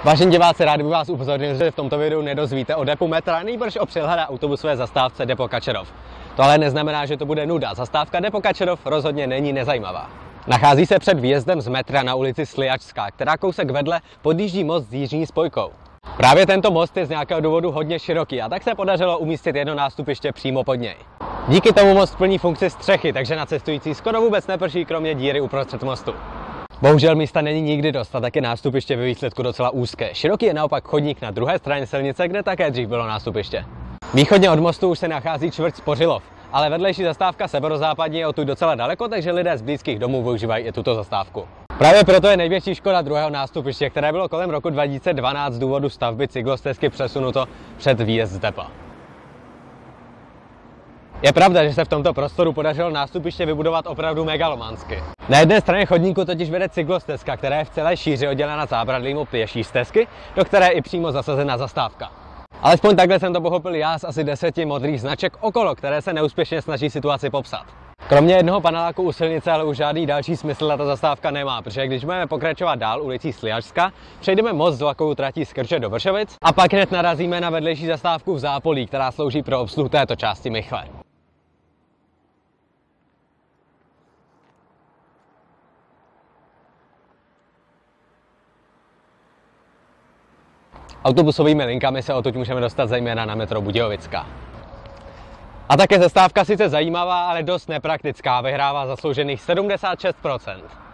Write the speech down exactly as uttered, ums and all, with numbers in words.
Vážení diváci, rád bych vás upozornil, že v tomto videu nedozvíte o depu metra, nejbrž o přehledné autobusové zastávce Depo Kačerov. To ale neznamená, že to bude nuda. Zastávka Depo Kačerov rozhodně není nezajímavá. Nachází se před výjezdem z metra na ulici Sliačská, která kousek vedle podjíždí most s jižní spojkou. Právě tento most je z nějakého důvodu hodně široký a tak se podařilo umístit jedno nástupiště přímo pod něj. Díky tomu most plní funkci střechy, takže na cestující skoro vůbec neprší kromě díry uprostřed mostu. Bohužel místa není nikdy dost a tak je nástupiště ve výsledku docela úzké. Široký je naopak chodník na druhé straně silnice, kde také dřív bylo nástupiště. Východně od mostu už se nachází čtvrť Spořilov, ale vedlejší zastávka severozápadní je odtud docela daleko, takže lidé z blízkých domů využívají i tuto zastávku. Právě proto je největší škoda druhého nástupiště, které bylo kolem roku dva tisíce dvanáct z důvodu stavby cyklostezky přesunuto před výjezd z depa. Je pravda, že se v tomto prostoru podařilo nástupiště vybudovat opravdu megalomansky. Na jedné straně chodníku totiž vede cyklostezka, která je v celé šíři oddělena zábradlím od pěší stezky, do které je i přímo zasazena zastávka. Alespoň takhle jsem to pochopil já z asi deseti modrých značek okolo, které se neúspěšně snaží situaci popsat. Kromě jednoho paneláku u silnice ale už žádný další smysl ta zastávka nemá, protože když budeme pokračovat dál ulicí Sliačská, přejdeme most s vlakovou tratí z Krče do Vršovic a pak hned narazíme na vedlejší zastávku v Zápolí, která slouží pro obsluhu této části Mychle. Autobusovými linkami se odtud můžeme dostat zejména na metro Budějovická. A také zastávka sice zajímavá, ale dost nepraktická, vyhrává zasloužených sedmdesát šest procent.